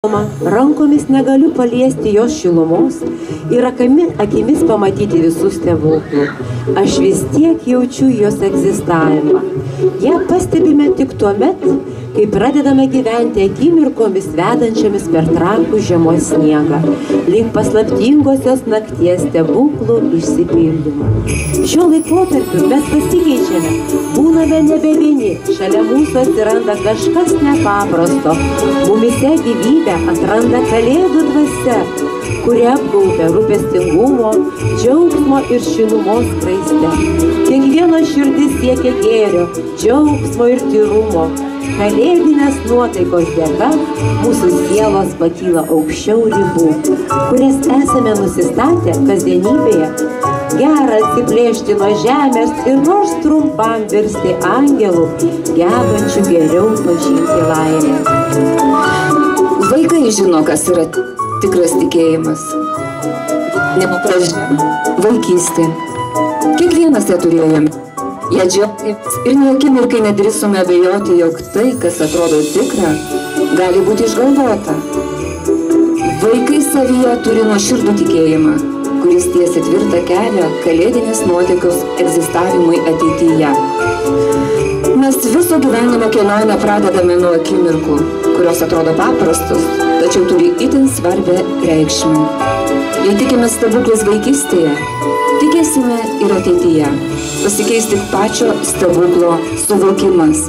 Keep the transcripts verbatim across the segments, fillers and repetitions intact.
Rankomis negaliu paliesti jos šilumos ir akami, akimis pamatyti visus stebuklų. Aš vis tiek jaučiu jos egzistavimą. Ją pastebime tik tuomet, kai pradedame gyventi akimirkomis vedančiamis per trakų žiemos sniegą, link paslaptingosios nakties stebuklų išsipildymo. Šiuo laikotarpiu mes pasikeičiame, būname nebe vieni, šalia mūsų atsiranda kažkas nepaprasto, mumise gyvybę atranda kalėdų dvasia, kuri apgaubia rūpestingumo, džiaugsmo ir šilumos skraiste. Kiekvieno širdis siekia gėrio, džiaugsmo ir tyrumo. Kalėdinės nuotaikos dėka mūsų sielos pakyla aukščiau ribų, kurias esame nusistatę kasdienybėje. Gera atsiplėšti nuo žemės ir nors trumpam virsti angelų, gebančių geriau pažinti laimę. Vaikai žino, kas yra tikras tikėjimas. Nepapražė vaikystė. Kiekvienas ją turėjome. Jie džiaugiamės ir nė akimirkai nedrįsome abejoti, jog tai, kas atrodo tikra, gali būti išgalvota. Vaikai savyje turi nuoširdų tikėjimą, kuris tiesia tvirtą kelią kalėdinės nuotaikos egzistavimui ateityje. Mes viso gyvenimo kelionę pradedame nuo akimirkų, kurios atrodo paprastos, tačiau turi itin svarbią reikšmę. Jei tikime stebuklais vaikystėje, tikėsime ir ateityje. Pasikeis tik pačio stebuklo suvokimas.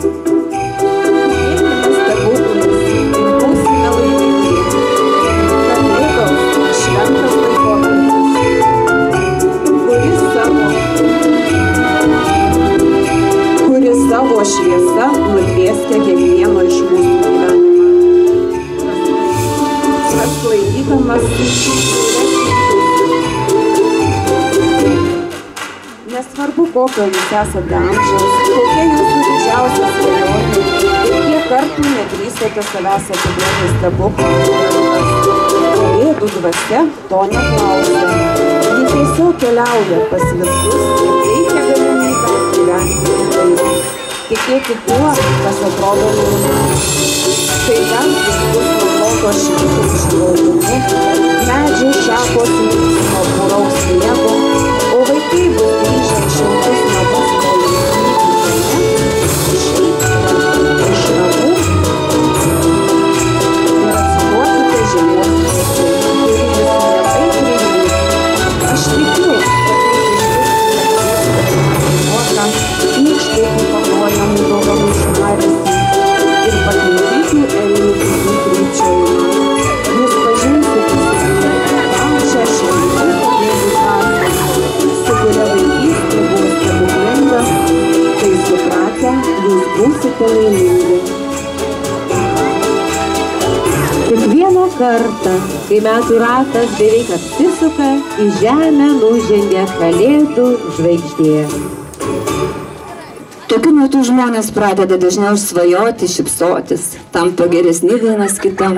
Kuris savo šviesa nutvieskia kiekvieno iš mūsų gyvenimą. Prasklaidydamas nesvarbu, kokio jūs esate amžiaus, kokia jūsų didžiausia svajonė ir kiek kartų nedrįsote savęs atiduoti stebuklą. Kalėdų dvasia to neklausia. Ji tiesiog keliauja pas visus ir teikia galimybę gyventi kitaip. Tikėti tuo, kas atrodo liūdna. Tai ten bus nuplauto šiltų išplaukimu, medžiai šakos liks nuo puraus sniego, o vaikai bus grįžę į šiltus namus kalėdinį išeikite iš namų ir atsiduokite žiemos dvasiai, kuri jūs mielai priims. Aš tikiu, kad tai išgirsite nykštai paklojamų dovanų švarėsi ir pagimdyti elnių kitų greičiojimą. Jūs pažinsite savyje pačią šiltų kalėdų dvasią, su kuria vaikystė buvo stebuklinga, tai supratę, jūs būsite laimingi. Kiekvieną kartą, kai metų ratas beveik apsisuka, į žemę nužengia kalėdų žvaigždė. Tokiu metu žmonės pradeda dažniau svajoti, šypsotis, tampa geresni vienas kitam.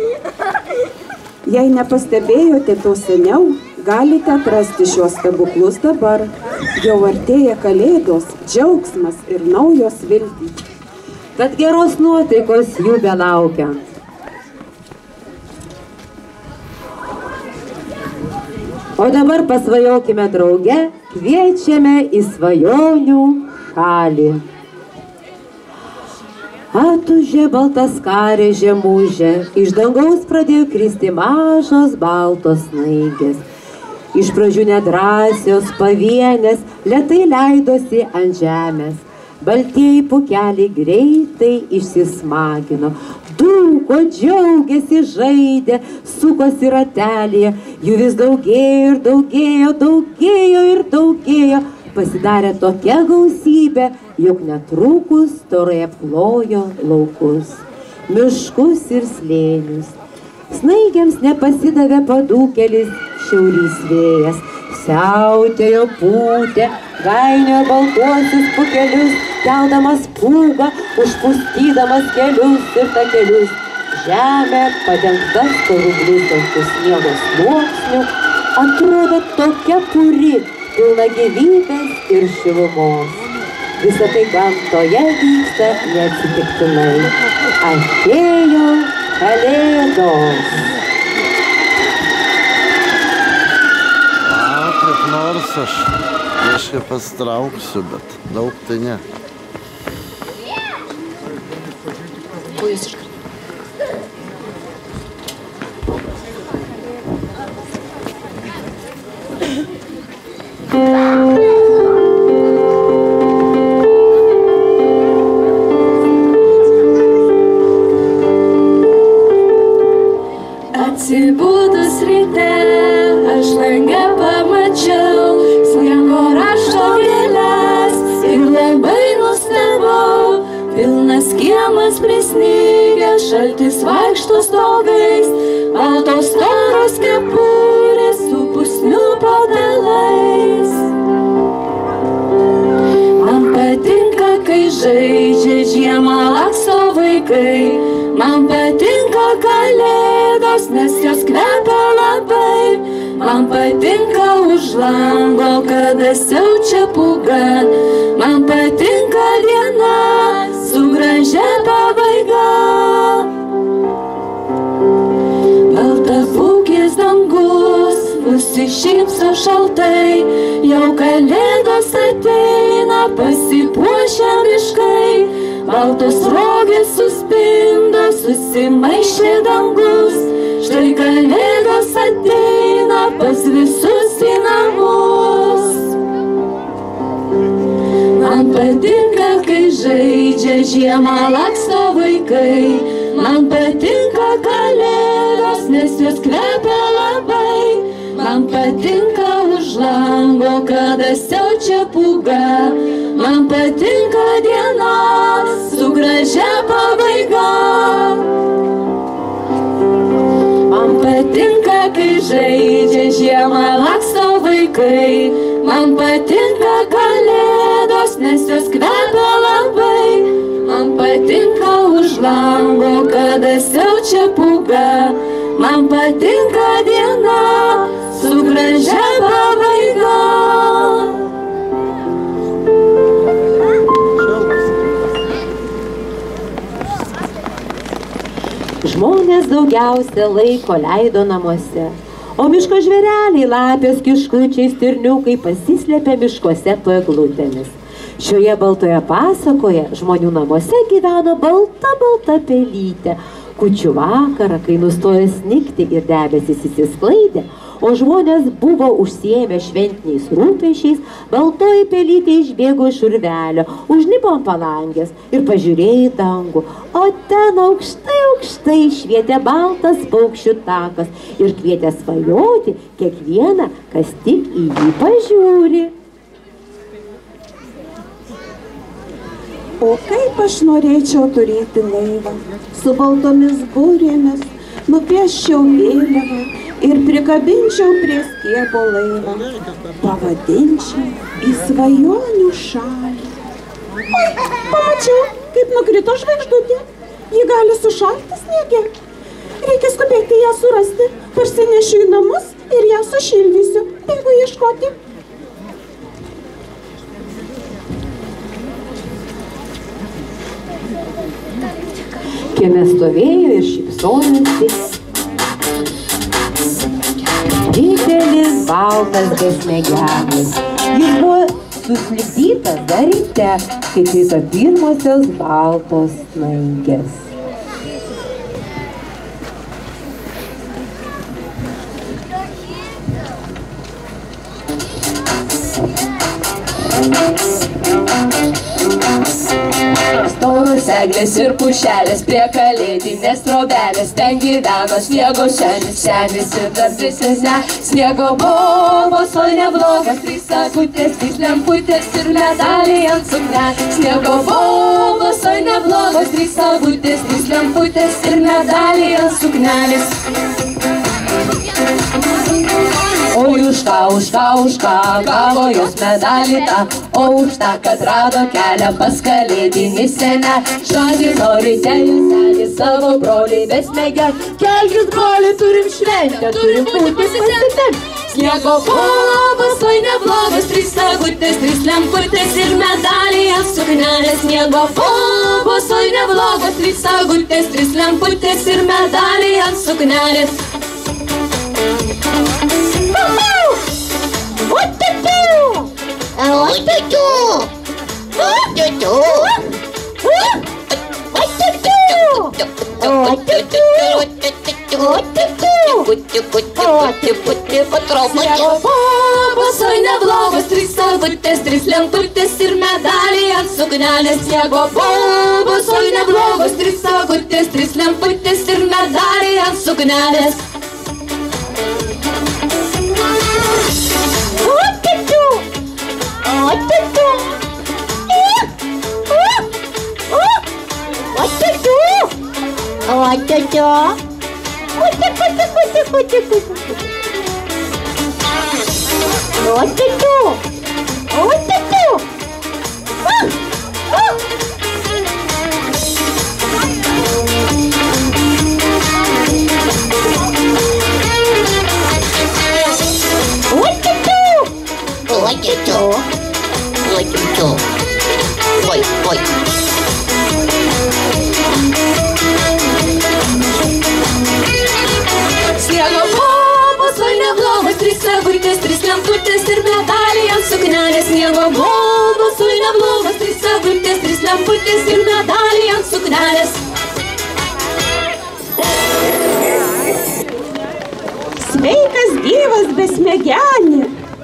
Jei nepastebėjote to seniau, galite atrasti šios stebuklus dabar. Jau artėja kalėdos, džiaugsmas ir naujos viltys. Tad geros nuotaikos jų belaukia. O dabar pasvajokime drauge, kviečiame į svajonių šalį. Atūžė baltaskarė žemūžė, iš dangaus pradėjo kristi mažos baltos snaigės. Iš pradžių nedrąsios pavienės lėtai leidosi ant žemės. Baltieji pūkeliai greitai išsismagino. Dūko, džiaugiasi, žaidė, sukosi ratelėje. Jų vis daugėjo ir daugėjo, daugėjo ir daugėjo. Pasidarė tokia gausybė, jog netrukus storai apklojo laukus, miškus ir slėnius. Snaigiams nepasidavė padūkelis šiaurys vėjas. Siautėjo pūtė, gainiojo baltuosius pūkelius, keldamas pūgą, užpustydamas kelius ir takelius. Žemė, padengta storu blizgančiu sniego sluoksniu, atrodo tokia puri, pilna gyvybės ir šilumos. Visa tai gamtoje vyksta neatsitiktinai. Atėjo Kalėdos. A, kaip nors aš kažkaip pastrauksiu, bet daug tai ne. Ko jūs iškart? Atsibudus ryte, aš langę pamačiau sniego rašto gėles ir labai nustebau. Pilnas kiemas prisnygęs, šaltis vaikšto stogais, baltos storos kepurės su pusnių padalais. Man patinka, kai žaidžia žiemą laksto vaikai, man patinka kalėdos, nes jos kvepia labai. Man patinka už lango, kada siaučia pūga, man patinka diena su gražia pabaiga. Baltapūkis dangus nusišypso šaltai, jau kalėdos ateina, pasipuošia miškai. Baltos rogės suspindo, susimaišė dangus, štai kalėdos ateina pas visus į namus. Man patinka, kai žaidžia žiemą laksto vaikai, man patinka kalėdos, nes jos kvepia labai. Man patinka už lango, kada siaučia pūga, man patinka diena su gražia pabaiga. Man patinka, kai žaidžia žiemą laksto vaikai, man patinka kalėdos, nes jos kvepia labai. Man patinka už lango, kada siaučia pūga, man patinka diena su gražia pabaiga. Žmonės daugiausia laiko leido namuose, o miško žvėreliai, lapės, kiškučiai, stirniukai pasislėpė miškuose po eglutėmis. Šioje baltoje pasakoje žmonių namuose gyveno balta balta pelytė. Kūčių vakarą, kai nustojo snigti ir debesys įsisklaidė, o žmonės buvo užsiėmę šventiniais rūpesčiais, baltoji pelytė išbėgo iš urvelio, užlipo ant palangės ir pažiūrėjo į dangų, o ten aukštai aukštai švietė baltas paukščių takas ir kvietė svajoti kiekvieną, kas tik į jį pažiūri. O kaip aš norėčiau turėti laivą, su baltomis burėmis, nupieščiau vėliavą ir prikabinčiau prie stiebo laivą, pavadinčiau į svajonių šalį. Oi, pamačiau, kaip nukrito žvaigždutė, ji gali sušalti sniege. Reikia skubėti ją surasti, parsinešiu į namus ir ją sušildysiu, bėgu ieškoti. Kieme stovėjo ir šypsojosi didelis baltas besmegelis. Jis buvo suslipdytas dar ryte, kai krito pirmosios baltos snaigės. Storos eglės ir pušelės prie kalėdinės trobelės, ten gyveno sniego senis, senis ir dar tris sesne. Sniego bobos, o neblogas, trys sagutės, trys lemputės ir medaliai ant suknelės. Sniego bobos, o neblogas, trys sagutės, trys lemputės ir medaliai ant suknelės. O už ką, už ką, už ką gavo jos medalį tą, o už tą, kad rado kelią pas kalėdinį senę. Žadino ryte senį savo broliai besmegę, kelkis broliai, turim šventę, turim būti pasitekt. Sniego bobas, oi neblogas, trys sagutės, trys lemputės ir medaliai ant suknelės. Sniego bobas, oi neblogas, trys sagutės, trys lemputės ir medaliai ant suknelės. Sniego bobas, oi neblogas, trys sagutės, trys lemputės ir medaliai ant suknelės. Sniego bobas, oi neblogas, trys sagutės, trys lemputės ir medaliai ant suknelės. Oi, oi. Sniego bobas, oi neblogas, trys sagutės, trys lemputės ir medaliai ant suknelės. Sniego bobas, oi neblogas, trys sagutės, trys lemputės ir medaliai ant suknelės. Sveikas gyvas besmegeni.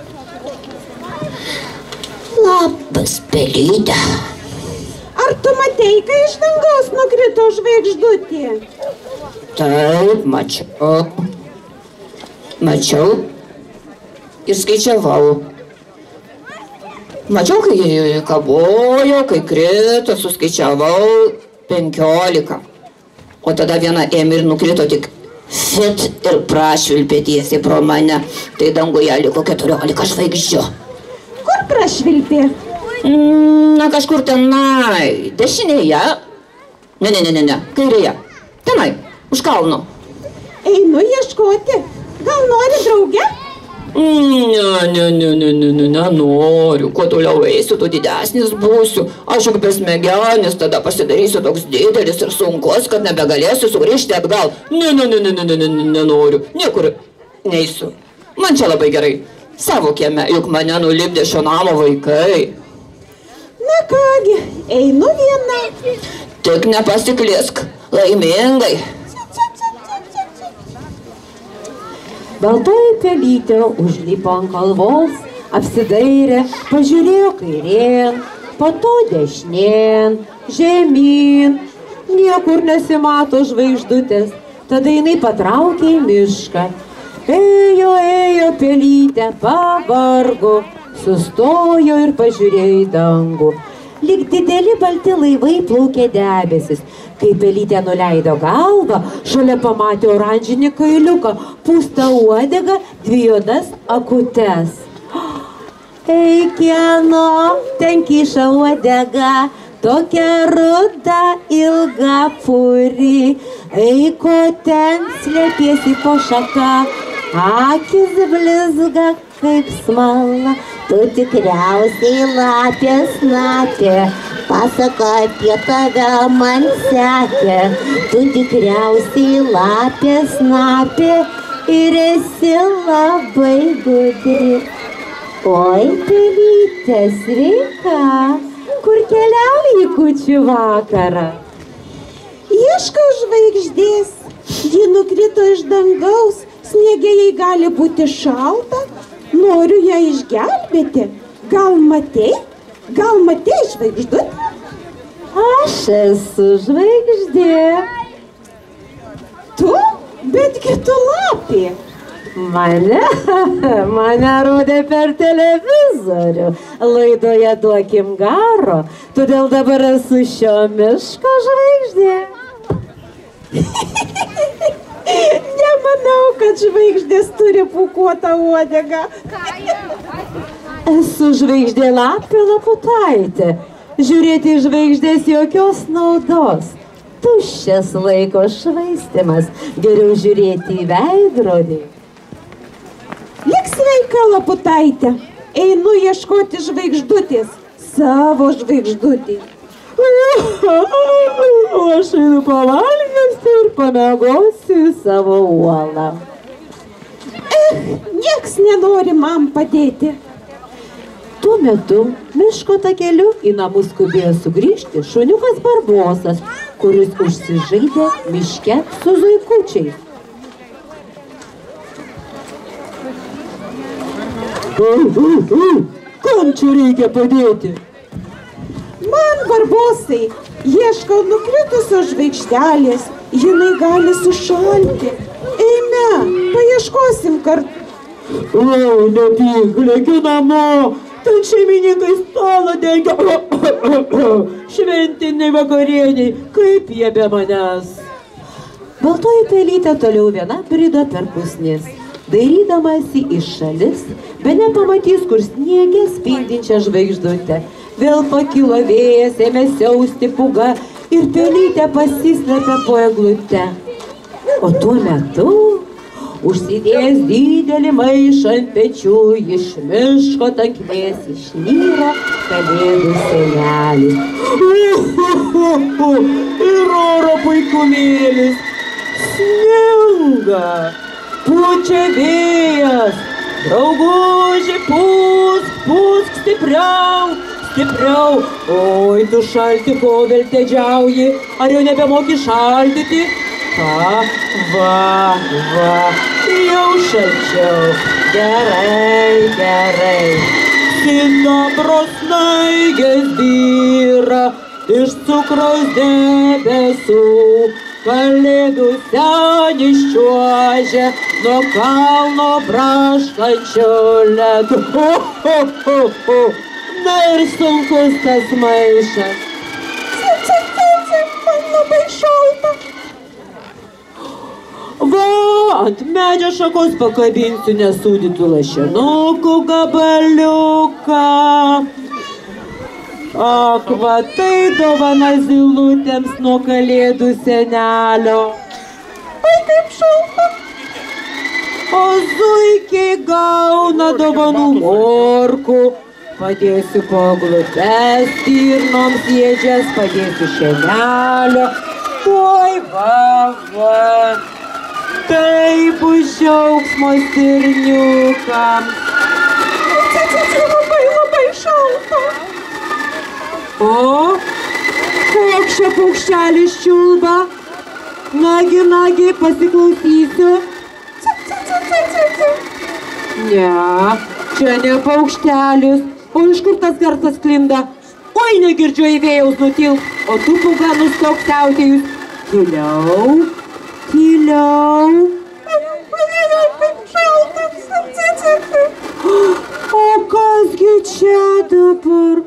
Labas, pelyte. Ar tu matei, kai iš dangaus nukrito žvaigždutė? Taip, mačiau. Mačiau ir skaičiavau. Mačiau, kai kabojo, kai krito, suskaičiavau penkiolika. O tada viena ėmė ir nukrito tik fit ir prašvilpė tiesiai pro mane. Tai danguje liko keturiolika žvaigždžių. Kur prašvilpė? Na, kažkur tenai, dešinėje. Ne, ne, ne, ne, ne, kairėje. Tenai, už kalno. Einu ieškoti. Gal nori drauge? Ne, ne, ne, ne, ne, ne, nenoriu. Kuo toliau eisiu, tuo didesnis būsiu. Aš juk besmegenis, tada pasidarysiu toks didelis ir sunkus, kad nebegalėsiu sugrįžti atgal. Ne, ne, ne, ne, ne, ne, ne, nenoriu. Niekur neisiu. Man čia labai gerai. Savo kieme, juk mane nulipdė šio namo vaikai. Na kągi, einu viena. Tik nepasiklisk, laimingai. Baltoji pelytė užlipo ant kalvos, apsidairė, pažiūrėjo kairėn, po to dešinėn, žemyn. Niekur nesimato žvaigždutės, tada jinai patraukė į mišką. Ėjo, ėjo pelytė, pavargo, sustojo ir pažiūrėjo į dangų. Lyg dideli balti laivai plaukė debesis. Kai pelytė nuleido galvą, šalia pamatė oranžinį kailiuką, pūstą uodegą, dvi juodas akutes. Ei, kieno, ten kyša uodega, tokia ruda, ilga puri. Ei, ko ten slėpiesi po šaką, akis blizga kaip smala. Tu tikriausiai lapės lapė, pasaka apie tave man sekė. Tu tikriausiai lapės lapė ir esi labai gudri. Oi, pelytė, sveika, kur keliauji kūčių vakarą? Ieškau žvaigždės. Ji nukrito iš dangaus, sniege jai gali būti šalta. Noriu ją išgelbėti. Gal matei? Gal matei žvaigždutę? Aš esu žvaigždė. Tu? Betgi tu lapė. Mane, mane rodė per televizorių, laidoje Duokim garo, todėl dabar esu šio miško žvaigždė. Nemanau, kad žvaigždės turi pūkuotą uodegą. Esu žvaigždė lapė laputaitė. Žiūrėti į žvaigždės jokios naudos. Tuščias laiko švaistymas. Geriau žiūrėti į veidrodį. Liksi Sveika, Laputaitė. Einu ieškoti žvaigždutės. Savo žvaigždutį. Aš einu pavalgysiu ir pamegosiu į savo uolą. Eh, nieks nenori man padėti. Tuo metu miško takeliu į namus skubėjo sugrįžti šuniukas Barbosas, kuris užsižaidė miške su zuikučiais. Kam čia reikia padėti? Man, Barbosai, ieškau nukritusios žvaigždelės. Jinai gali sušalti. Eime, paieškosim kartu. O, nepyk, lėkiu namo. Ten šeimininkai stalą dengia. Šventiniai vakarieniai, kaip jie be manęs. Baltoji pelytė toliau viena brido per pusnis. Dairydamasi iš šalis, be nepamatys, kur sniegė spindinčią žvaigždutę. Vėl pakilo vėjas, ėmė siausti pūga ir pelytė pasislėpė po eglute. O tuo metu, užsidėjęs didelį maišą ant pečių, iš miško tankmės išnyro Kalėdų senelis. Ir oro puikumėlis, sninga, pučia vėjas, drauguži, pūsk, pūsk stipriau, stipriau. Oi, tu šalti, ko veltėdžiauji, ar jau nebemoki šaldyti? Va, va, va, jau šalčiau, gerai, gerai. Sidabro snaigės byra iš cukraus debesų, Kalėdų senis čiuožia nuo kalno braškančio ledu. O, o, o, o, na ir sunkus tas maišas. Cip, cip, cip, cip, man labai šalta. Va, ant medžio šakos pakabinsiu nesūdytų lašinukų gabaliuką. Ak, va, tai dovana zylutėms nuo Kalėdų senelio. Oi, kaip šalta. O zuikiai gauna dovanų morkų. Padėsiu po eglutes, stirnoms ėdžias, padėsiu šienelio. Oi, va, va. Tai bus džiaugsmo stirniukams. Labai, labai šalta. O, koks čia paukštelis čiulba? Nagi, nagi, pasiklausysiu. Ne, čia ne paukštelis. O iš kur tas garsas sklinda? Oi, negirdžiu į vėjaus nutil, o tu pūga nustok siautėjus. Tyliau, tyliau. O kasgi čia dabar?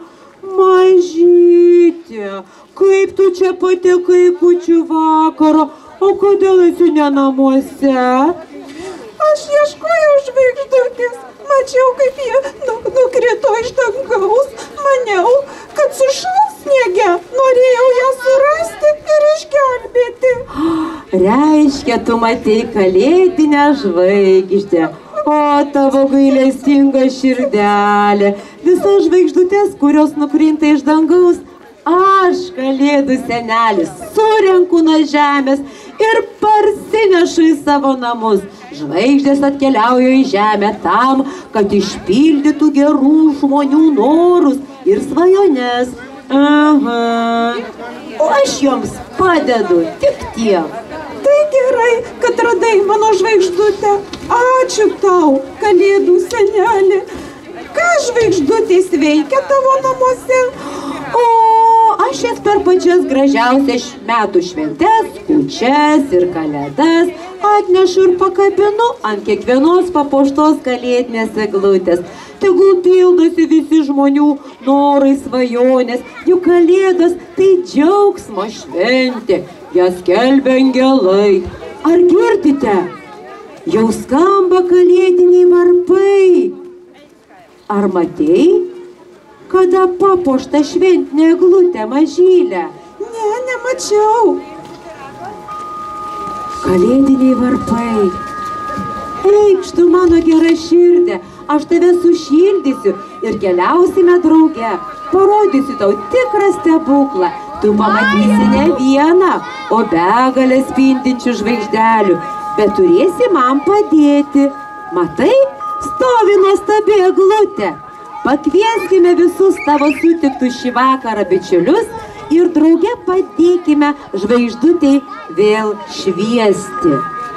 Mažytė, kaip tu čia patekai kūčių vakaro, o kodėl esi ne namuose? Aš ieškojau žvaigždutės, mačiau, kaip jie nu, nukrito iš dangaus, maniau, kad sušals sniege, norėjau ją surasti ir išgelbėti. Reiškia, tu matei kalėdinę žvaigždę. O tavo gailestinga širdelė, visas žvaigždutės, kurios nukrinta iš dangaus, aš, Kalėdų senelis, surenku nuo žemės ir parsinešu į savo namus. Žvaigždės atkeliauja į žemę tam, kad išpildytų gerų žmonių norus ir svajones. Aha. O aš joms padedu tik tiek. Tai gerai, kad radai mano žvaigždutę. Ačiū tau, Kalėdų senelė. Ką žvaigždutės veikia tavo namuose? O aš jas per pačias gražiausias metų šventes, kūčias ir kalėdas atnešu ir pakabinu ant kiekvienos papuoštos kalėdinės eglutės. Tegul pildosi visi žmonių norai, svajonės, juk kalėdos tai džiaugsmo šventė, jas skelbia angelai. Ar girdite? Jau skamba kalėdiniai varpai. Ar matei, kada papuošta šventinė eglutė mažylė? Ne, nemačiau. Kalėdiniai varpai. Eikš tu, mano gera širdė, aš tave sušildysiu ir keliausime drauge. Parodysiu tau tikrą stebuklą. Tu pamatysi ne vieną, o begalę spindinčių žvaigždelių, bet turėsi man padėti. Matai, stovi nuostabi eglutė. Pakvieskime visus tavo sutiktus šį vakarą bičiulius ir drauge padėkime žvaigždutei vėl šviesti.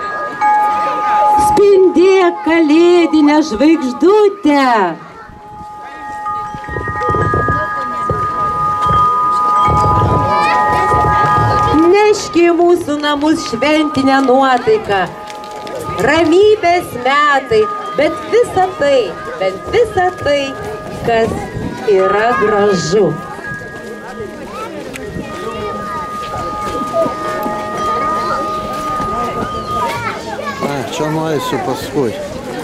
Spindėk, kalėdinę žvaigždutę! Neški mūsų namus šventinę nuotaiką. Ramybės metai, bet visa tai, bet visa tai, kas yra gražu. Na, čia nueisiu paskui.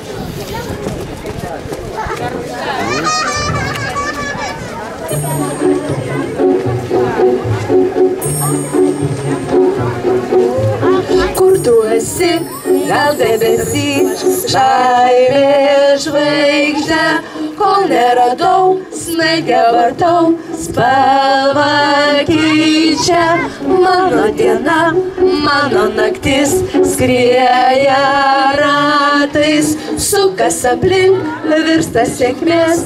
Kur tu esi, gal debesys, žaibė žvaigždė, kol neradau, snaigę vartau, spalvą keičia. Mano diena, mano naktis, skrieja ratais, sukas aplink, virsta sėkmės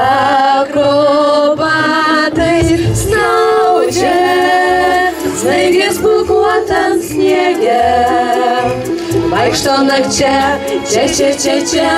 akrobatais. Snaudžia snaigės pūkuotam sniege, vaikšto nakčia, čia, čia, čia, čia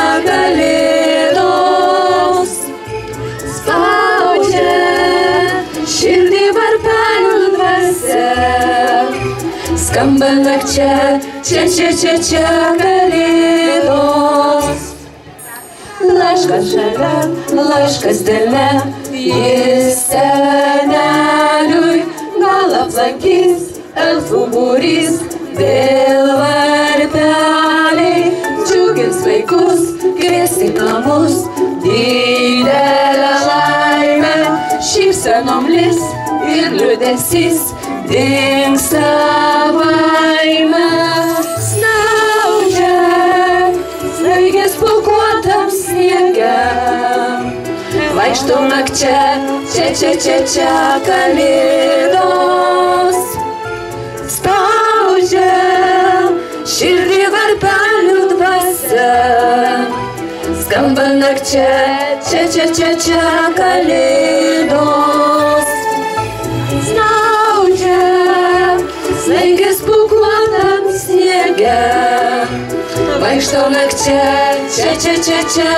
kalėdos. Spaudžia širdį varpelių dvasia, skamba nakčia, čia, čia, čia, čia kalėdos. Laiškas šalia, laiškas delne, jis seneliui, gal aplankys elfų būrys, vėl varpeliai džiugins vaikus, kvies į namus didelę laimę. Šypsenom lis ir liūdesys dingsta baime. Snaudžia snaigės pūkuotam sniege, vaikštau nakčia, čia, čia, čia, čia kalėdos. Spaudžia širdį varpelių dvasia, skamba nakčia, čia, čia, čia, čia kalėdos. Snaudžia snaigės pūkuotam sniege, vaikštau nakčia, čia, čia, čia, čia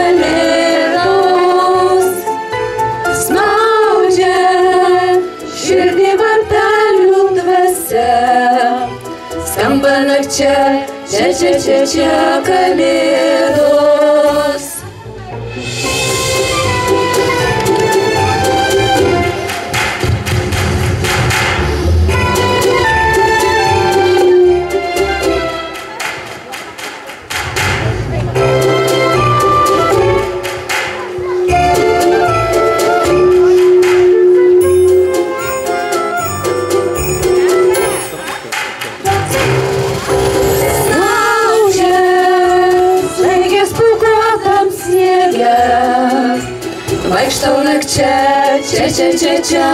kalėdos. Snaudžia širdį varpelių dvasia, skamba nakčia, čia, čia, čia, čia kalėdos. Vaikštau nakčia, čia, čia, čia, čia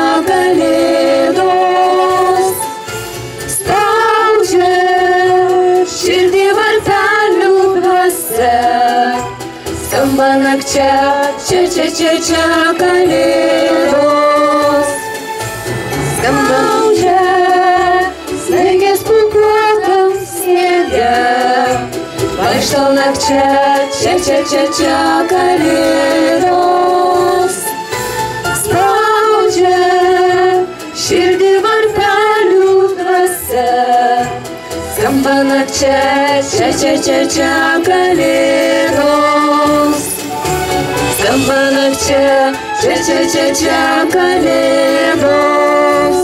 kalėdos. Spaudžia širdį varpelių dvasia, skamba nakčia, čia, čia, čia, čia kalėdos. Spaudžia snaigės pūkuotam sniege, vaikštau nakčia, čia, čia, čia, čia kalėdos. Spaudžia širdį varpelių dvasia, skamba nakčia, čia, čia, čia, čia kalėdos. Skamba nakčia, čia, čia, čia, čia kalėdos.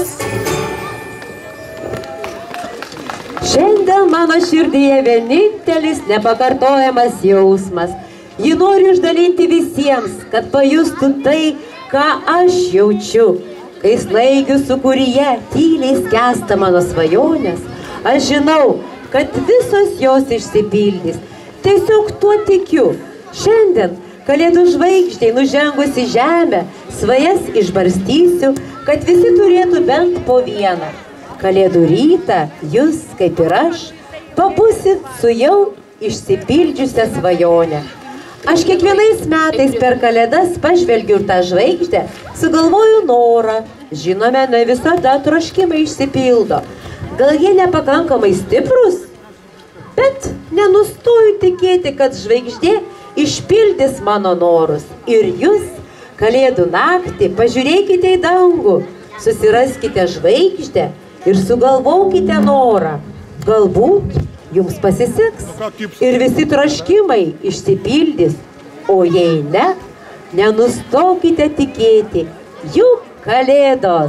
Šiandien mano širdyje vienintelis nepakartojamas jausmas. Jį noriu išdalinti visiems, kad pajustų tai, ką aš jaučiu. Kai snaigių sūkuryje tyliai skęsta mano svajonės, aš žinau, kad visos jos išsipildys. Tiesiog tuo tikiu. Šiandien Kalėdų žvaigždžiai nužengus į žemę, svajas išbarstysiu, kad visi turėtų bent po vieną. Kalėdų rytą jūs, kaip ir aš, pabusit su jau išsipildžiusią svajonę. Aš kiekvienais metais per Kalėdas pažvelgiu ir tą žvaigždę, sugalvoju norą. Žinome, ne visada troškimai išsipildo. Gal jie nepakankamai stiprus? Bet nenustoju tikėti, kad žvaigždė išpildys mano norus. Ir jūs, Kalėdų naktį, pažiūrėkite į dangų, susiraskite žvaigždę ir sugalvokite norą. Galbūt jums pasiseks ir visi troškimai išsipildys, o jei ne, nenustokite tikėti, juk Kalėdos.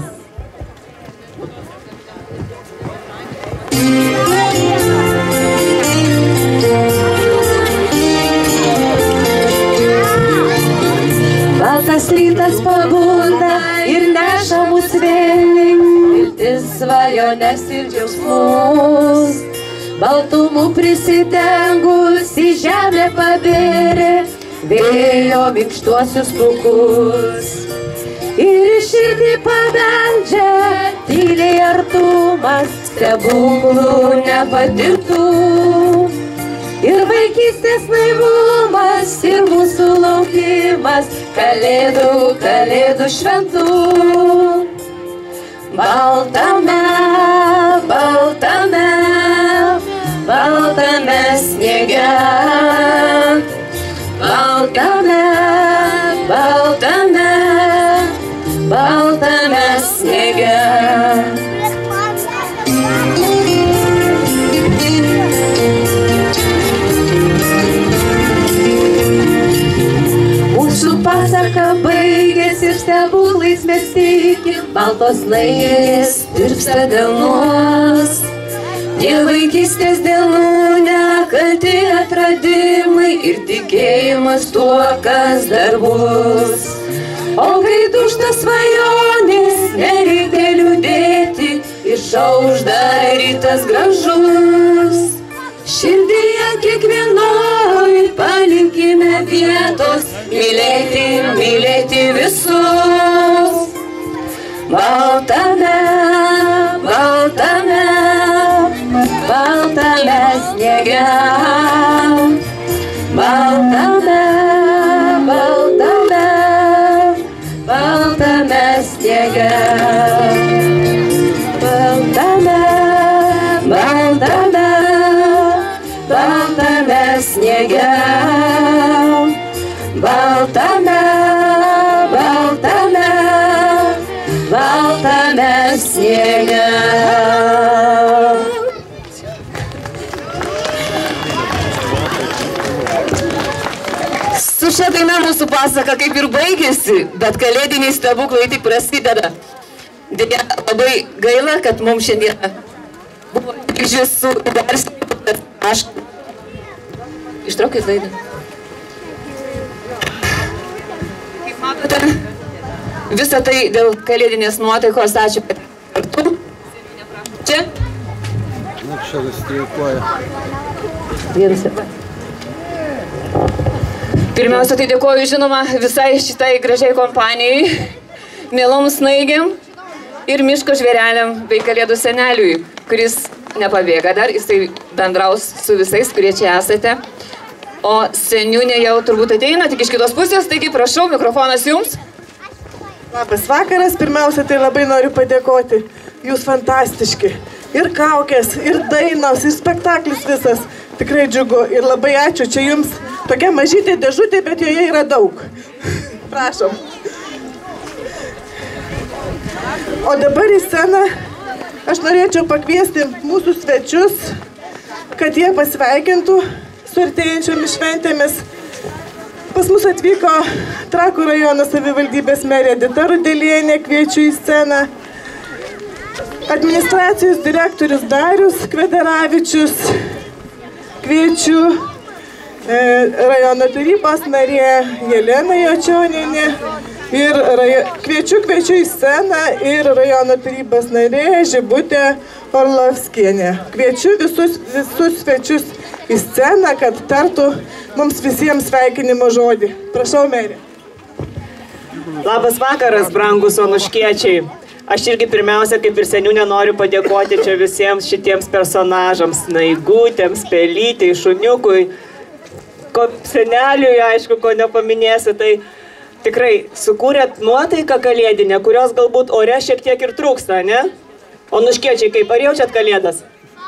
Baltas rytas pabunda ir neša mus vėliai, viltis, svajonės ir džiaugsmus. Baltumų prisidengus į žemę pabėrė vėjo minkštuosius pūkus. Ir į širdį pabeldžia tyliai artumas, stebuklų nepatirtų. Ir vaikystės naivumas, ir mūsų laukimas, kalėdų, kalėdų šventų. Baltame, baltame, baltame sniege. Baltame, baltame, baltame sniege. Mūsų pasaka baigėsi ir stebuklais mes tikim, baltos snaigės tirpsta delnuos. Tie vaikystės delnų nekalti atradimai ir tikėjimas tuo, kas dar bus. O kai tušta svajonės, nereikia liūdėti, išaušda rytas gražus. Širdyje kiekvienoj palikime vietos, mylėti, mylėti visus. Baltame, baltame, baltame sniege. Baltame, baltame, baltame sniege. Baltame, baltame, baltame sniege. Baltame, baltame, baltame sniege. Su šia daina mūsų pasaka kaip ir baigėsi, bet kalėdiniai stebuklai tik prasideda. Deja, labai gaila, kad mums šiandien buvo grįžęs su įgarsiu, bet aš ištraukit laidą. Kaip matote, visą tai dėl kalėdinės nuotaikos. Ačiū, kad kartu. Čia? Nu, čia streikuoja. Vienas. Pirmiausia, tai dėkoju, žinoma, visai šitai gražiai kompanijai, mielom snaigėm ir miško žvėreliam bei kalėdų seneliui, kuris nepabėga dar, jisai bendraus su visais, kurie čia esate. O seniūnė jau turbūt ateina, tik iš kitos pusės, taigi prašau, mikrofonas jums. Labas vakaras, pirmiausia, tai labai noriu padėkoti, jūs fantastiški. Ir kaukės, ir dainos, ir spektaklis visas. Tikrai džiugu ir labai ačiū, čia jums tokia mažytė dėžutė, bet joje yra daug. Prašom. O dabar į sceną aš norėčiau pakviesti mūsų svečius, kad jie pasveikintų su artėjančiomis šventėmis. Pas mus atvyko Trakų rajono savivaldybės merė Edita Rudelienė, kviečiu į sceną. Administracijos direktorius Darius Kvedaravičius, kviečiu e, rajono tarybos narė Jelena Jočionienė ir rajo, kviečiu, kviečiu į sceną ir rajono tarybos narė Žibutė Orlovskienė. Kviečiu visus, visus svečius į sceną, kad tartų mums visiems sveikinimo žodį. Prašau, merė. Labas vakaras, brangus onuškiečiai. Aš irgi pirmiausia, kaip ir seniūnė, noriu padėkoti čia visiems šitiems personažams, Snaigutėms, Pelytei, Šuniukui, ko seneliui, aišku, ko nepaminėsiu, tai tikrai sukūrėt nuotaiką kalėdinę, kurios galbūt ore šiek tiek ir trūksta, ne? Onuškiečiai, kaip, ar jaučiat kalėdas?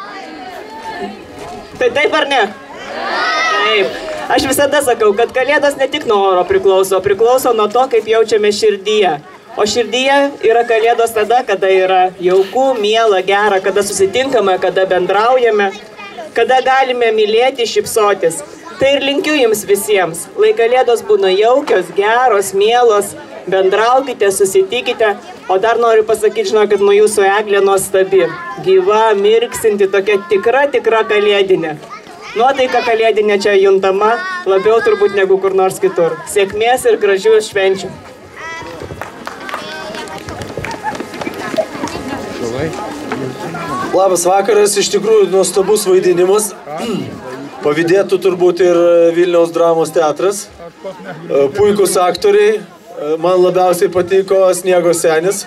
Tai taip ar ne? Taip. Aš visada sakau, kad kalėdos ne tik nuo oro priklauso, priklauso nuo to, kaip jaučiame širdyje. O širdyje yra kalėdos tada, kada yra jauku, miela, gera, kada susitinkame, kada bendraujame, kada galime mylėti, šypsotis. Tai ir linkiu jums visiems. Lai kalėdos būna jaukios, geros, mielos, bendraukite, susitikite. O dar noriu pasakyti, žinokit, nuo jūsų eglė nuostabi. Gyva, mirksinti, tokia tikra, tikra kalėdinė. Nuotaika kalėdinė čia juntama labiau turbūt negu kur nors kitur. Sėkmės ir gražių švenčių. Labas vakaras, iš tikrųjų nuostabus vaidinimas. Pavydėtų turbūt ir Vilniaus dramos teatras. Puikus aktoriai. Man labiausiai patiko Sniego senis.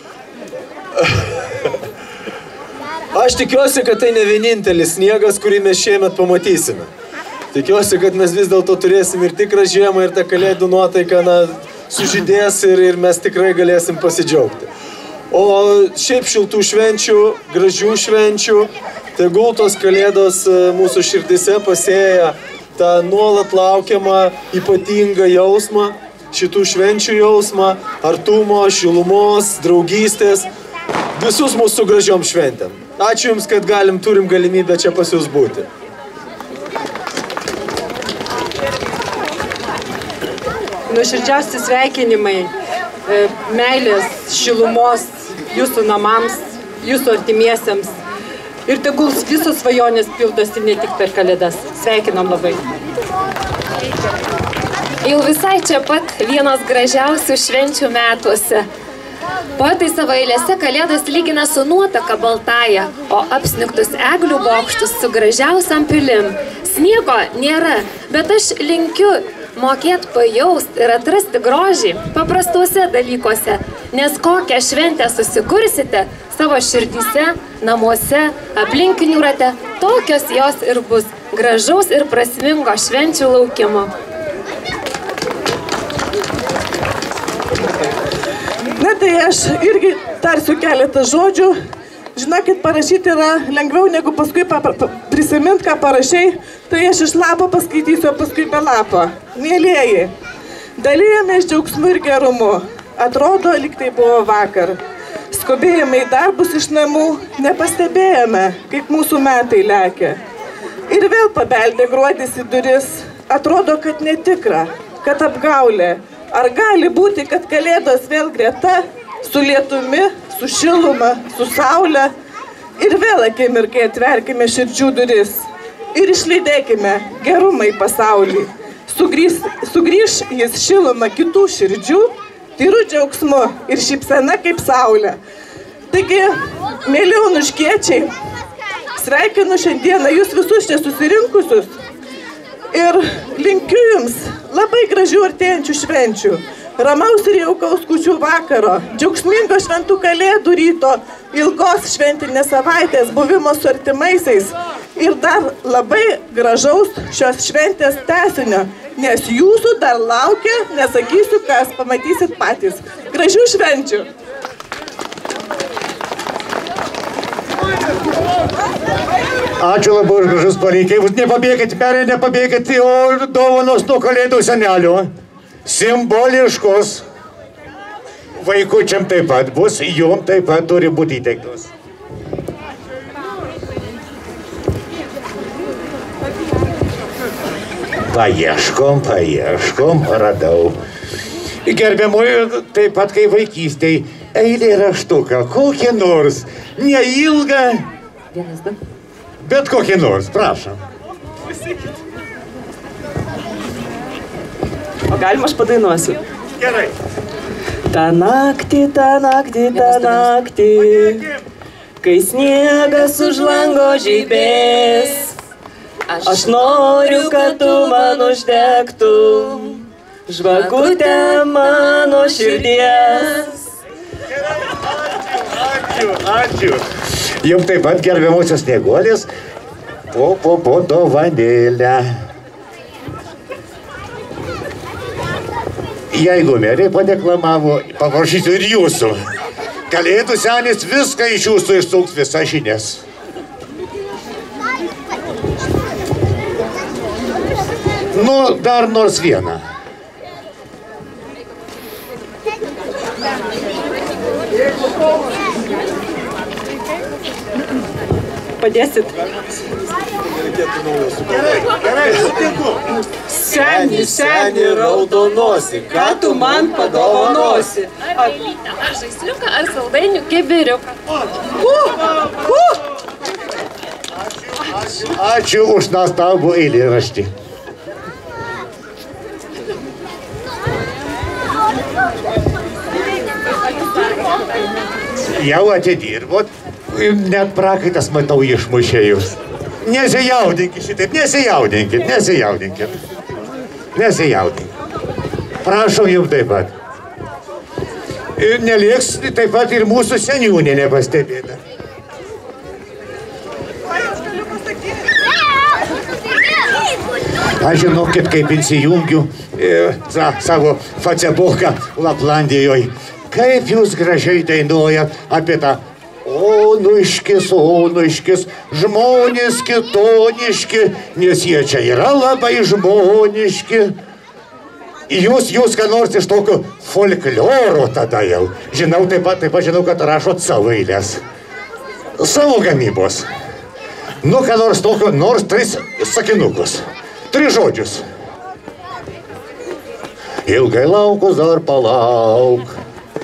Aš tikiuosi, kad tai ne vienintelis sniegas, kurį mes šiemet pamatysime. Tikiuosi, kad mes vis dėlto turėsim ir tikrą žiemą, ir tą kalėdų nuotaiką na, sužydės ir, ir mes tikrai galėsim pasidžiaugti. O šiaip šiltų švenčių, gražių švenčių, tegul tos kalėdos mūsų širdise pasėja tą nuolat laukiamą ypatingą jausmą, šitų švenčių jausmą, artumo, šilumos, draugystės, visus mūsų gražiom šventėm. Ačiū Jums, kad galim, turim galimybę čia pas Jūs būti. Nuoširdžiausi sveikinimai, meilės, šilumos jūsų namams, jūsų artimiesiems. Ir tegul visos svajonės pildosi ne tik per kalėdas. Sveikinam labai. Jau visai čia pat vienas gražiausių švenčių metuose. Poetai savo eilėse kalėdas lygina su nuotaka baltaja, o apsnigtus eglių bokštus su gražiausiam pilim. Sniego nėra, bet aš linkiu mokėt pajaust ir atrasti grožį paprastuose dalykuose, nes kokią šventę susikursite savo širdyse, namuose, aplinkinių rate, tokios jos ir bus gražaus ir prasmingo švenčių laukimo. Na tai aš irgi tarsiu keletą žodžių. Žinokit, parašyti yra lengviau negu paskui prisimint, ką parašiai. Tai aš iš lapo paskaitysiu, o paskui be lapo. Mielieji, dalijamės džiaugsmu ir gerumu. Atrodo, lyg tai buvo vakar. Skubėjome į darbus iš namų, nepastebėjome, kaip mūsų metai lekia. Ir vėl pabeldė gruodis į duris. Atrodo, kad netikra, kad apgaulė. Ar gali būti, kad kalėdos vėl greta, su lietumi, su šiluma, su saule, ir vėl akimirkai atverkime širdžių duris ir išlydėkime gerumą į pasaulį. Sugrįž, sugrįž jis šilumą kitų širdžių, tyru džiaugsmu ir šypsena kaip saulė. Taigi, mėly onuškiečiai, sveikinu šiandieną jūs visus čia susirinkusius. Ir linkiu jums labai gražių artėjančių švenčių, ramaus ir jaukaus kūčių vakaro, džiaugsmingo šventų kalėdų ryto, ilgos šventinės savaitės buvimo su artimaisiais ir dar labai gražaus šios šventės tęsinio, nes jūsų dar laukia, nesakysiu kas, pamatysit patys. Gražių švenčių! Ačiū labai už gražus palinkėjimus. Nepabėkit, merė, nepabėkit, o dovanos nuo kalėdų senelio. Simboliškos. Vaikučiam taip pat bus, jum taip pat turi būti įteiktos. Paieškom, paieškom, radau. Gerbiamoji, taip pat kai vaikystėj, eilėraštuką, kokį nors, neilgą. Vienas, du. Bet kokį nors, prašom. O galima aš padainuosiu? Gerai. Ta naktį, ta naktį, ta naktį, kai sniegas už lango žibės, Aš noriu, kad tu man uždegtum žvakutę mano širdies. Ačiū, ačiū. Jums taip pat gerbiamusios snieguolės po, po, po dovanėlę. Jeigu merė padeklamavo, paprašysiu ir jūsų. Kalėdų senis viską iš jūsų išsuks visas žinias. Nu, dar nors vieną. Padėsit? Gerai, gerai, sutinku. Seni, seni, raudonosi, ką tu man padovanosi? Ar žaisliuką, ar saldainių kibiriuką? Ačiū už nuostabų eilėraštį. Jau atidirbot, net prakaitas matau išmušė jūs. Nesijaudinkit šitaip, nesijaudinkit, nesijaudinkit. Nesijaudinkit. Prašau jums taip pat. Ir neliks taip pat ir mūsų seniūnė nepastebėta. Aš žinokit, kaip įsijungiu e, sa, savo Facebooką Laplandijoje. Kaip jūs gražiai dainuojat apie tą onuškis, onuškis, žmonės kitoniški, nes jie čia yra labai žmoniški. Jūs, jūs ką nors iš tokio folkloro tada jau. Žinau, taip pat, taip pat žinau, kad rašot savo eilės. Savo gamybos. Nu, ką nors tokio, nors tris sakinukus. Tris žodžius. Ilgai laukus dar palauk.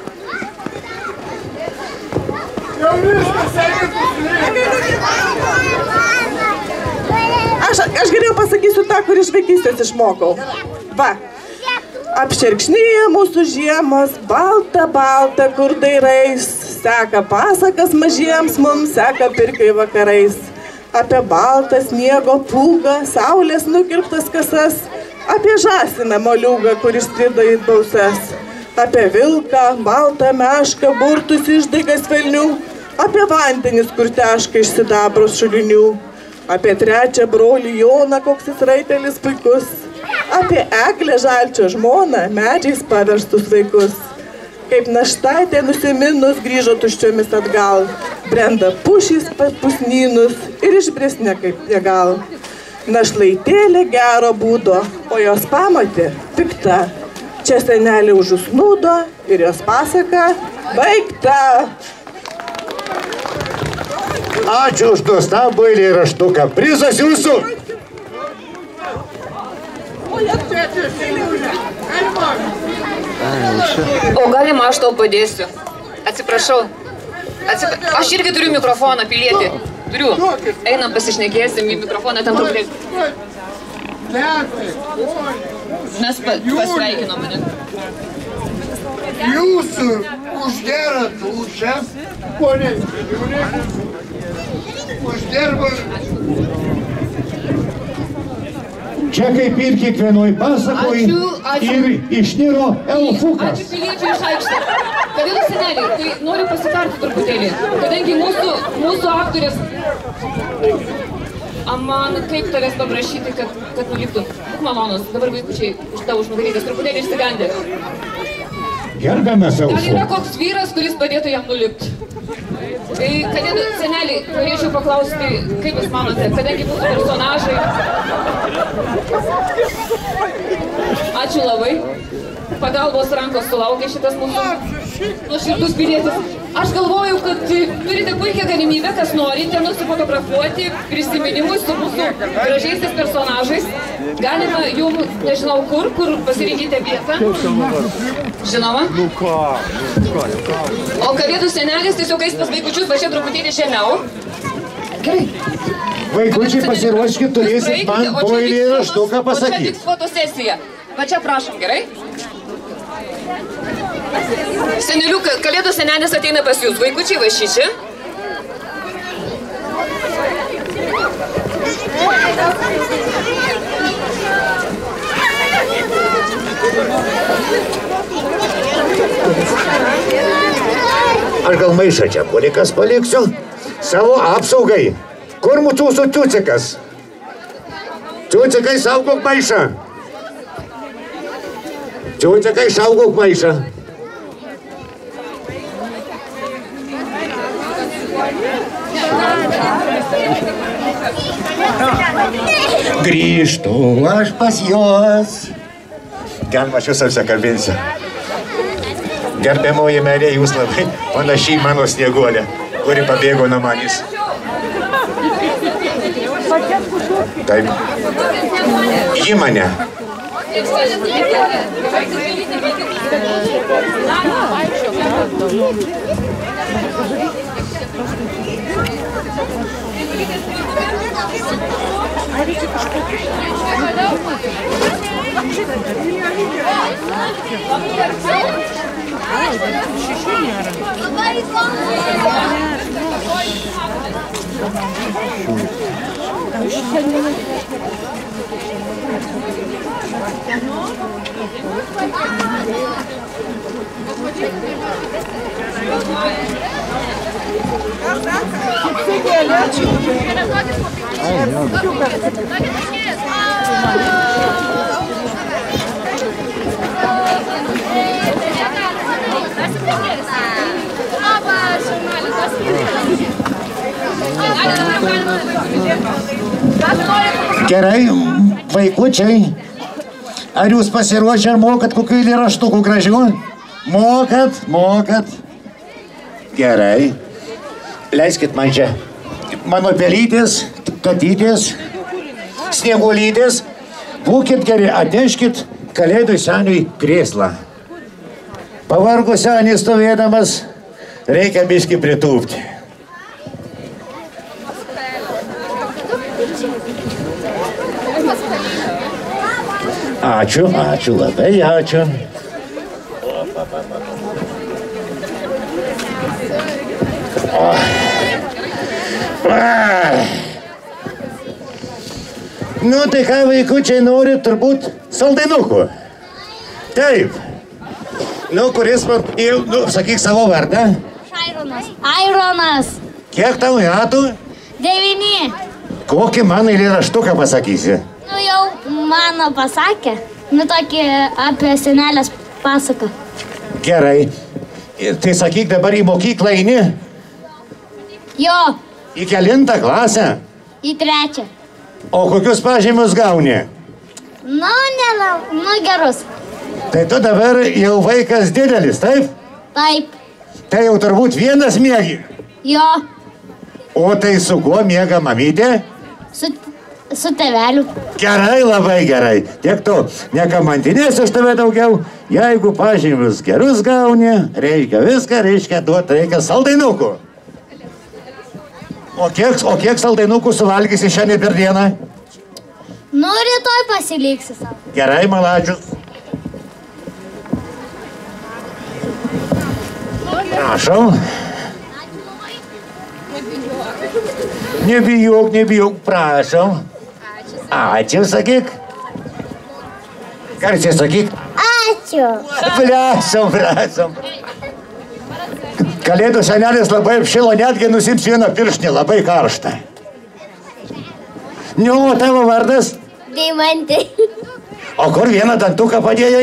Aš, aš geriau pasakysiu tą, kur iš vaikystės išmokau. Va. Apšerkšnėja mūsų žiemos, balta, balta, kur dairais. Seka pasakas mažiems mums, seka pirkai vakarais. Apie baltą sniego pūgą, saulės nukirptas kasas. Apie žąsiną moliūgą, kuris skrido į bausas. Apie vilką, baltą mešką, burtus išdaigas velnių. Apie vandenis, kur teška iš sidabros šulinių. Apie trečią brolį Joną, koks jis raitelis puikus. Apie Eglę Žalčio žmoną, medžiais paverstus vaikus. Kaip naštaitė nusiminus grįžo tuščiomis atgal. Brenda pušys pas pusnynus ir išbrisne kaip jie gal. Našlaitėlė gero būdo, o jos pamatė pikta. Čia senelė užusnūdo ir jos pasaka baigta. Ačiū už nuostabų eilėraštuką. Prizas jūsų. O galima aš tau padėsiu? Atsiprašau. Atsip... Aš irgi turiu mikrofoną, pilietį. Turiu. Einam pasišnekėsim į mikrofoną ten truputėlį. Mes pa, pasveikinom mane. Jūs užgerat lūšę, ponė, uždirbat. Čia kaip ir kiekvienoj pasakoj ir išniro elfukas. Ačiū piliečiui iš aikštės. Kalėdų seneliai, tai noriu pasitarti truputėlį. Kadangi mūsų, mūsų aktorės... Man kaip tavęs paprašyti, kad, kad nuliptum. Būk malonus, dabar vaikučiai už tavo užnugarytas truputėlį išsigandė. Gerbiamas elfu. Gal yra koks vyras, kuris padėtų jam nulipti? Tai kalėdų seneliai, norėčiau paklausti, kaip jūs manote, kadangi mūsų personažai... Ačiū labai. Pagalbos rankos sulaukė šitas mūsų nuoširdus pilietis. Aš galvoju, kad turite puikią galimybę, kas norite, nusifotografuoti prisiminimus su mūsų gražiaisiais personažais. Galima jums, nežinau kur, kur pasirinkite vietą. Žinoma. O kalėdų senelis tiesiog eis pas vaikučius, va čia truputėlį žemiau. Gerai. Vaikučiai pasiruoškit, turėsit man po eilėraštuką pasakyti. O čia tik fotosesija. Va čia prašom, gerai? Seneliuk, kalėdų senelis ateina pas jūs. Vaikučiai va šičia. Aš gal maišą čia polikas paliksiu savo apsaugai. Kur mūsų ciucikas? Ciucikai, saugok maišą. Ciucikai, saugok maišą. Grįžtu aš pas juos. Galima aš jūs apsikabinsiu. Gerbiamoji merė, jūs labai panašiai mano Snieguolė, kuri pabėgo nuo manęs. Taip. Ji mane. Gerai, vaikučiai, ar jūs pasiruošę, ar mokat kokių eilėraštukų gražių? Mokat, mokat. Gerai. Leiskit man čia. Mano pelytės, katytės, snieguolytės. Būkit geri, atneškit kalėdų seniui krėslą. Pavargo senis stovėdamas, reikia biškį pritūpti. Ačiū, ačiū, labai ačiū. O. Nu, tai ką vaikučiai nori, turbūt saldainukų. Taip. Nu, kuris man, nu, sakyk savo vardą. Aironas. Aironas. Kiek tau metų? Devyni. Kokį man eilėraštuką pasakysi? Nu, jau mano pasakė. Nu, tokį apie senelės pasaką. Gerai. Tai sakyk, dabar į mokyklą eini? Jo. Į kelintą klasę? Į trečią. O kokius pažymius gauni? Nu, nelau, nu gerus. Tai tu dabar jau vaikas didelis, taip? Taip. Tai jau turbūt vienas miegi? Jo. O tai su kuo miega mamytė? Su, su tėveliu. Gerai, labai gerai. Tiek to, nekamantinėsiu aš tave daugiau. Jeigu pažymius gerus gauni, reikia viską, reikia duoti, reikia saldainukų. O kiek, o kiek saldainukų suvalgysi šiandien per dieną? Nu, rytoj pasiliksi savo. Gerai, malačius. Prašau. Nebijok, nebijok, prašau. Ačiū, sakyk. Garsiai sakyk. Ačiū. Prašom, prašom. Kalėdų senelis labai apšilo, netgi nusims vieną piršnį, labai karštą. Nu, o tavo vardas? Deimantė. O kur vieną dantuką padėjai?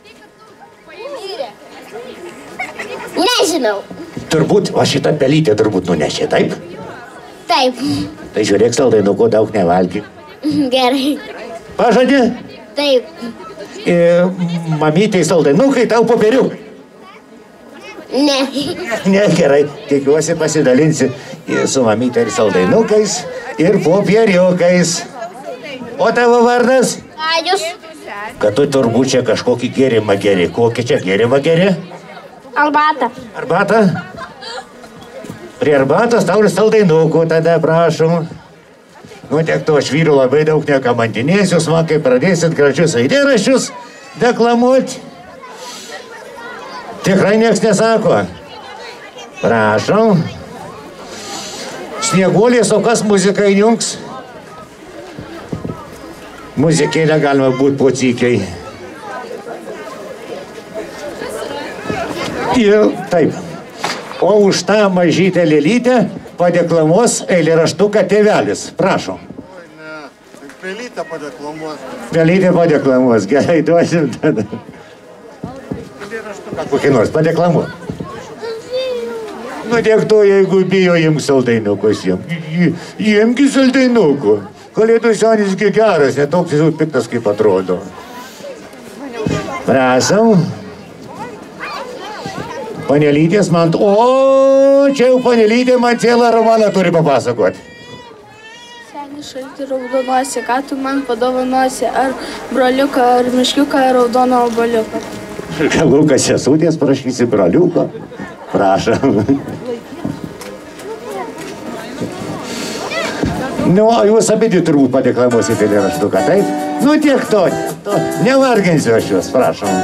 Nežinau. Turbūt, o šitą pelytę turbūt nunešė, taip? Taip. Tai žiūrėk, saldainukų daug nevalgyk. Gerai. Pažadi? Taip. E, mamytei saldainukai, tau popieriukai. Ne. Ne, gerai. Tikiuosi pasidalinsi su mamytė ir saldainukais, ir popieriukais. O tavo vardas? Kajus. Kad tu turbūt čia kažkokį gėrimą geri. Kokį čia gėrimą geri? Arbatą. Arbatą? Prie arbatos tau ir saldainukų, tada prašom. Nu, tiek to aš vyru labai daug nekamantinėsiu, man kai pradėsit gražius eilėraščius deklamuoti. Tikrai nieks nesako. Prašom. Snieguolės, o kas muziką įjungs? Muzikėlę galima būti pocykiai. Ir taip. O už tą mažytę lėlytę padeklamuos eilėraštuką tėvelis. Prašom. Pelytę padeklamuos. Pelytę padeklamuos. Gerai, duosim tada. Kokį nors padeklamuos. Nu, tiek to, jeigu bijo, imk saldainukus jiem. Imki saldainukų. Kalėdų senis geras, netoks jis piktas, kaip atrodo. Prašom. Panelytės man... O, čia jau panelytė man cielą romaną turi papasakoti. Seni šalti raudonuosi, ką tu man padovanosi? Ar broliuką, ar miškiuką, ar raudoną oboliuką? Lukas sesutės prašysi broliuko. Prašom. Nu, jūs abidvi turbūt padeklamuosite eilėraštuką, taip? Nu, tiek to. to. Nevarginsiu aš jūs, prašom.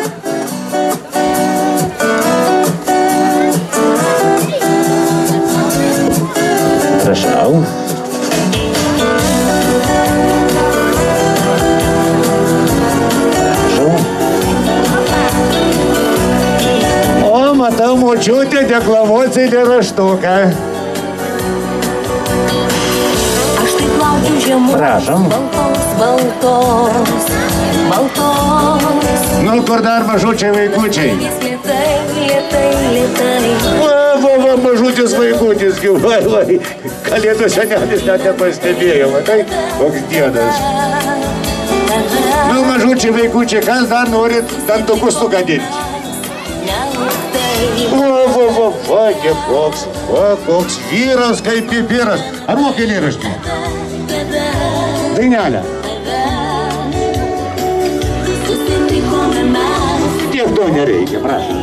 Prašau. O, matau, močiutė deklamuos eilėraštuką. Prašom. Baltos, baltos. Nu, kur dar mažučiai vaikučiai? Lietai, lietai, lietai. Va, va, va, mažutis vaikutis, vai, vai. Kalėdų senelis net nepastebėjo, matai, koks diedas. Nu, mažučiai vaikučiai, kas dar norit dantukus sugadinti? Va, va, va, va, koks, va, koks vyras kaip pipiras. Ar moki eilėraštį? Dainelę. Tiek to nereikia, prašom.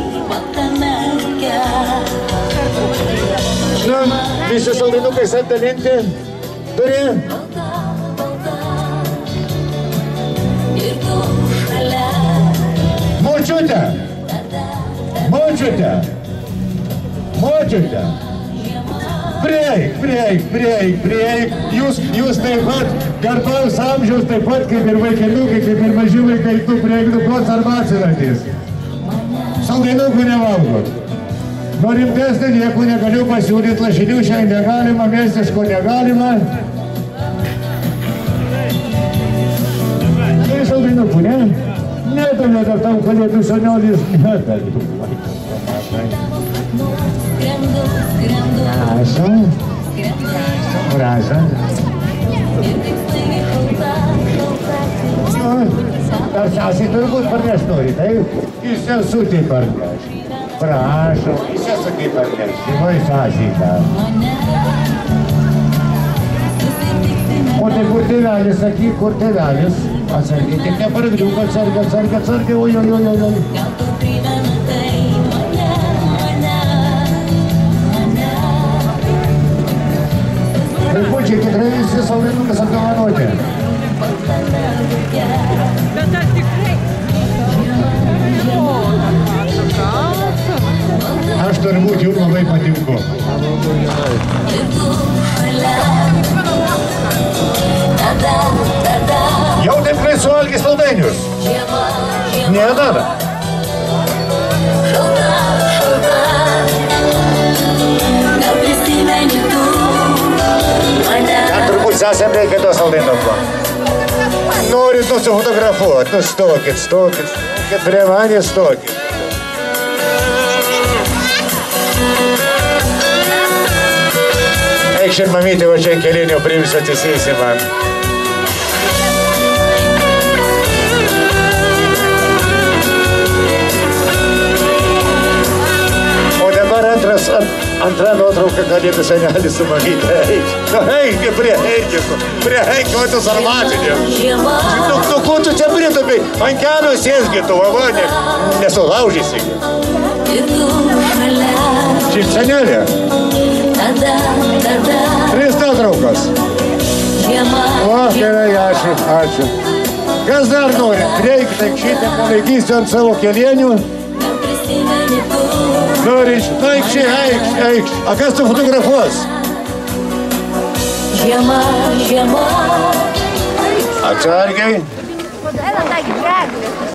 Nu, visi saldainukai atdalinti. Turi? Močiutė! Močiutė! Močiutė! Prieik, prieik, prieik, prieik. Jūs, jūs taip pat, garbaus amžiaus, taip pat kaip ir vaikeliukai, kaip ir maži vaikai, tu prieik dukros arba atsiratys. Saldainukų nevalgot. Nuo rimtesnė nieko negaliu pasiūlyti, lašinių šiandien negalima, mėsiško negalima. Tai saldainukų, ne? Netam, netam, tam kalėdų senelis, netam. Prašom. Prašom. Dar sesiai turbūt parneš nori, taip? Jūs sesutį parneš. Prašom, jūs sesutį parneš. Šimoj sesiai dar. O tai kur tėvelis, sakyk, kur tėvelis? Atsargiai, tik nepargriuk, atsargiai, atsargiai, atsargiai, oi, oi, oi, oi. Vaikučiai, tikrai visi saldainukas apdovanoti. Bet ar tikrai? Aš turbūt jums labai patinku. Jau taip kai suvalgys saldainius? Ne, dar. Ten turbūt sesėm reikia to saldainuko. Norit nusifotografuot, nu stokit, stokit, stokit, prie manės stokit. Eikš ir mamytė, va čia kelinių priims atsisėsi man. O dabar antras, antra nuotrauka kalėdų senelis su mamytė. Eik, nu eik, prie eikiko, prie eikiko, tu sarmatinė. Nu, nu, ko tu čia pritupai? Ant kelio sėsgi tu, va, ne, nesulaužysi. Šiaip senelė. Tris nuotraukos. O, gerai, ačiū, ačiū. Kas dar nori? Reikia, tai šitą palaikysiu ant savo kelienių. Nori, nu eikš, eikš, eikš. A kas tu fotografuos? Žiema, žiema. Atsargiai.